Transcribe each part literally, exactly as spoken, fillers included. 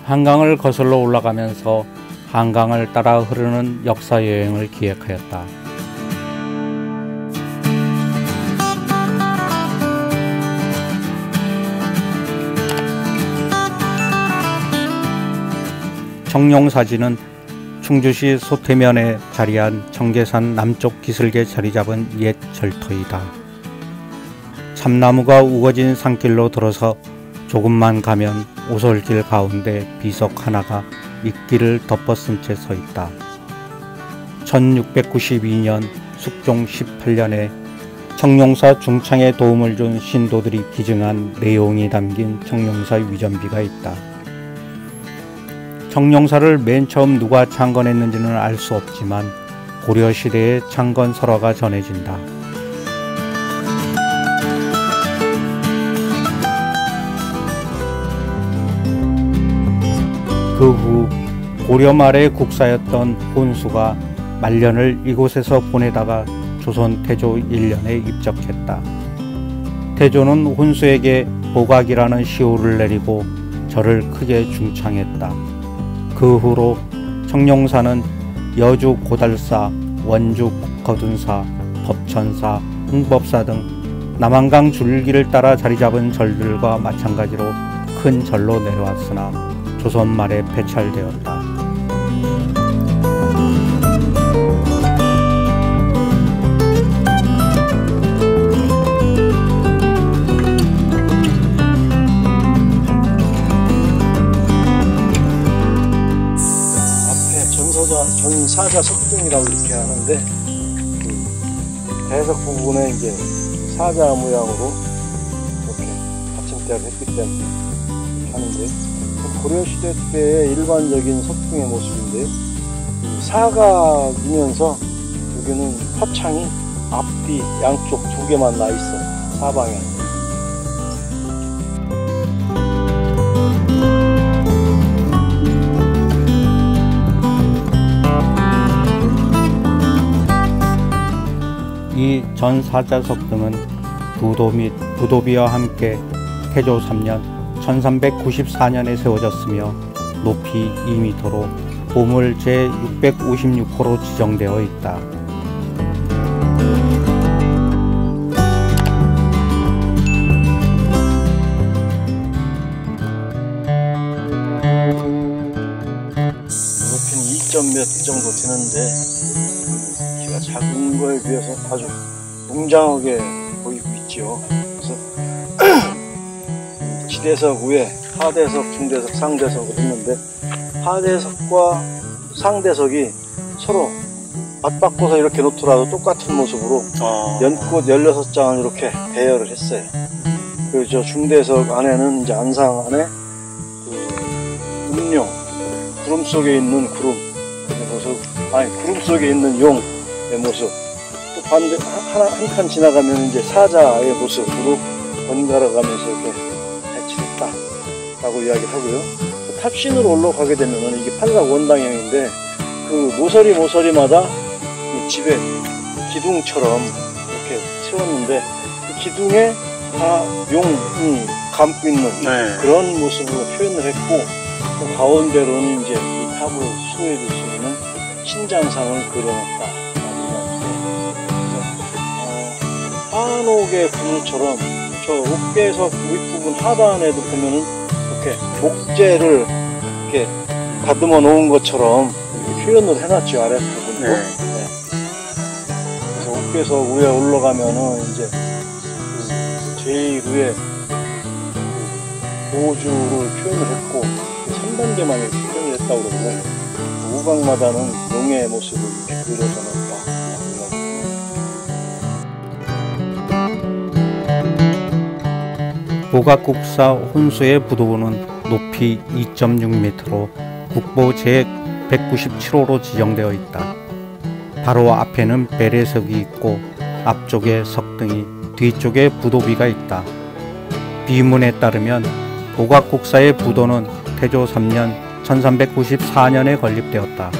한강을 거슬러 올라가면서 한강을 따라 흐르는 역사 여행을 기획하였다. 청룡사지는 충주시 소태면에 자리한 청계산 남쪽 기슭에 자리잡은 옛 절터이다. 참나무가 우거진 산길로 들어서 조금만 가면 오솔길 가운데 비석 하나가 미끼를 덮어쓴 채 서 있다. 천육백구십이 년 숙종 십팔 년에 청룡사 중창에 도움을 준 신도들이 기증한 내용이 담긴 청룡사 위전비가 있다. 청룡사를 맨 처음 누가 창건했는지는 알 수 없지만 고려시대의 창건 설화가 전해진다. 그 후 고려 말의 국사였던 혼수가 말년을 이곳에서 보내다가 조선 태조 일 년에 입적했다. 태조는 혼수에게 보각이라는 시호를 내리고 절을 크게 중창했다. 그 후로 청룡사는 여주 고달사, 원주 거둔사, 법천사, 홍법사 등 남한강 줄기를 따라 자리잡은 절들과 마찬가지로 큰 절로 내려왔으나 조선 말에 폐찰되었다. 전사자 석등이라고 이렇게 하는데, 그 대석 부분에 이제 사자 모양으로 이렇게 받침대를 했기 때문에 하는데, 고려시대 때의 일반적인 석등의 모습인데, 사각이면서 여기는 화창이 앞뒤 양쪽 두 개만 나 있어. 사방에. 이 전사자석등은 부도 및 부도비와 함께 태조 삼 년 천삼백구십사 년에 세워졌으며 높이 이 미터로 보물 제육백오십육 호로 지정되어 있다. 높이는 이 점 몇 정도 되는데 키가 작은 거에 비해서 아주 웅장하게 보이고 있죠. 그래서 지대석 위에 하대석, 중대석, 상대석을 했는데, 하대석과 상대석이 서로 맞바꿔서 이렇게 놓더라도 똑같은 모습으로 아... 연꽃 열여섯 장을 이렇게 대여를 했어요. 그리고 저 중대석 안에는 이제 안상 안에 그 음룡, 구름 속에 있는 구름의 모습, 아니 구름 속에 있는 용의 모습, 또 반대 하나 한 칸 지나가면 이제 사자의 모습으로 번갈아 가면서 이렇게 배치했다라고 이야기를 하고요. 그 탑신으로 올라가게 되면은 이게 팔각 원당형인데, 그 모서리 모서리마다 이 집에 기둥처럼 이렇게 세웠는데, 그 기둥에 다 용이 감고 있는 네. 그런 모습으로 표현을 했고, 그 가운데로는 이제 이 탑을 수호해 줄 수 있는 신장상을 그려놨다. 한옥의 그물처럼 저 옥계석 윗부분 하단에도 보면은 이렇게 목재를 이렇게 다듬어 놓은 것처럼 표현을 해놨죠, 아랫부분도. 네. 네. 그래서 옥계석 위에 올라가면은 이제 그 제일 위에 보주를 표현을 했고, 삼 단계만 이렇게 표현을 했다고 그러고, 우각마다는 용의 모습을 이렇게 그려져 놨다. 보각국사 혼수의 부도는 높이 이 점 육 미터로 국보 제백구십칠 호로 지정되어 있다. 바로 앞에는 배례석이 있고 앞쪽에 석등이, 뒤쪽에 부도비가 있다. 비문에 따르면 보각국사의 부도는 태조 삼 년 천삼백구십사 년에 건립되었다.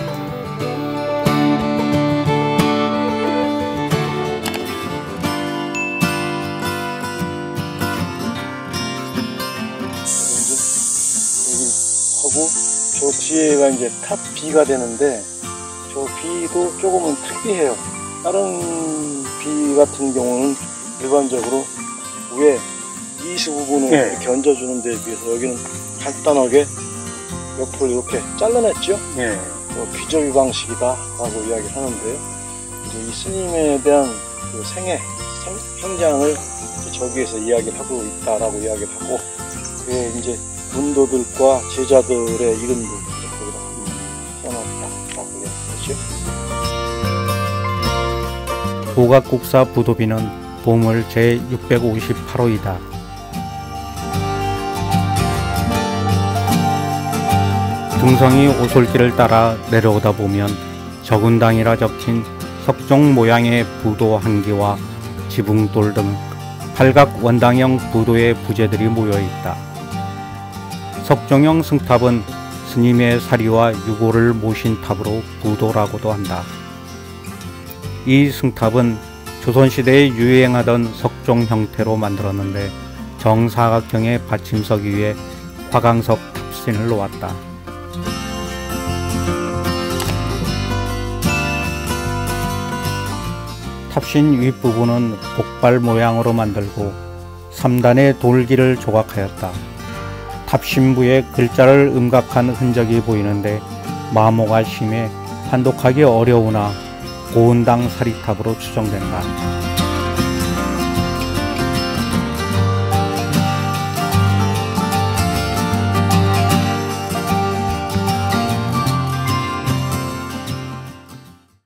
하고 저 뒤에가 이제 탑 B가 되는데 저 B도 조금은 특이해요. 다른 B 같은 경우는 일반적으로 위에 이수 부분을 네. 이렇게 얹어주는 데에 비해서 여기는 간단하게 옆을 이렇게 잘라냈죠. 예. 뭐 귀접이 방식이다 라고 이야기를 하는데요. 이제 이 스님에 대한 그 생애, 생, 행장을 이제 저기에서 이야기를 하고 있다라고 이야기를 하고, 그게 이제 문도들과 제자들의 이름도 이제 거기다 써놨다라고 이야기하죠. 보각국사 부도비는 보물 제육백오십팔 호이다. 등성이 오솔길을 따라 내려오다 보면 적운당이라 적힌 석종 모양의 부도 한 개와 지붕돌 등 팔각 원당형 부도의 부재들이 모여있다. 석종형 승탑은 스님의 사리와 유고를 모신 탑으로 부도라고도 한다. 이 승탑은 조선시대에 유행하던 석종 형태로 만들었는데 정사각형의 받침석 위에 화강석 탑신을 놓았다. 탑신 윗부분은 복발 모양으로 만들고 삼단의 돌기를 조각하였다. 탑신부에 글자를 음각한 흔적이 보이는데 마모가 심해 판독하기 어려우나 고운당 사리탑으로 추정된다.